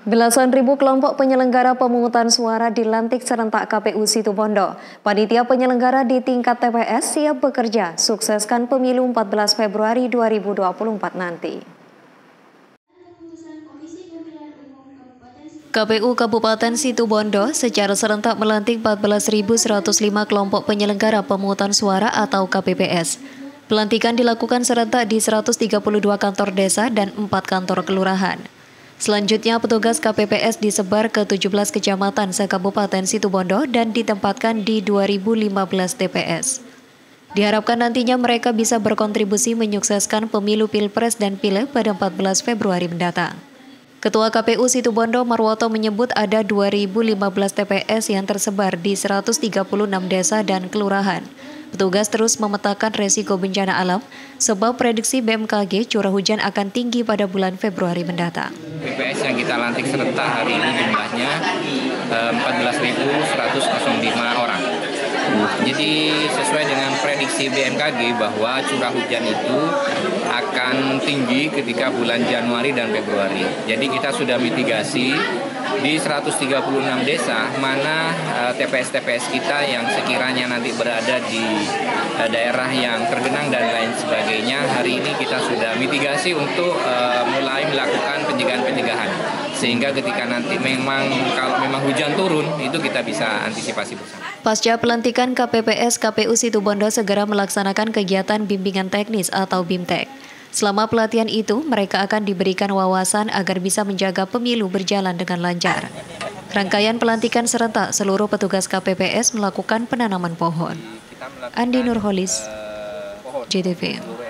Belasan ribu kelompok penyelenggara pemungutan suara dilantik serentak KPU Situbondo. Panitia penyelenggara di tingkat TPS siap bekerja, sukseskan pemilu 14 Februari 2024 nanti. KPU Kabupaten Situbondo secara serentak melantik 14.105 kelompok penyelenggara pemungutan suara atau KPPS. Pelantikan dilakukan serentak di 132 kantor desa dan 4 kantor kelurahan. Selanjutnya, petugas KPPS disebar ke 17 kecamatan se-Kabupaten Situbondo dan ditempatkan di 2015 TPS. Diharapkan nantinya mereka bisa berkontribusi menyukseskan pemilu Pilpres dan Pileg pada 14 Februari mendatang. Ketua KPU Situbondo Marwoto menyebut ada 2015 TPS yang tersebar di 136 desa dan kelurahan. Petugas terus memetakan resiko bencana alam sebab prediksi BMKG curah hujan akan tinggi pada bulan Februari mendatang. PPS yang kita lantik serentak hari ini jumlahnya 14.105 orang. Jadi sesuai dengan prediksi BMKG bahwa curah hujan itu akan tinggi ketika bulan Januari dan Februari. Jadi kita sudah mitigasi di 136 desa mana TPS-TPS kita yang sekiranya nanti berada di daerah yang tergenang dan lain sebagainya. Hari ini kita sudah mitigasi untuk mulai melakukan pencegahan-pencegahan. Sehingga ketika nanti kalau memang hujan turun, itu kita bisa antisipasi bersama. Pasca pelantikan KPPS KPU Situbondo segera melaksanakan kegiatan bimbingan teknis atau BIMTEK. Selama pelatihan itu, mereka akan diberikan wawasan agar bisa menjaga pemilu berjalan dengan lancar. Rangkaian pelantikan serentak, seluruh petugas KPPS melakukan penanaman pohon. Andi Nurholis, JTV.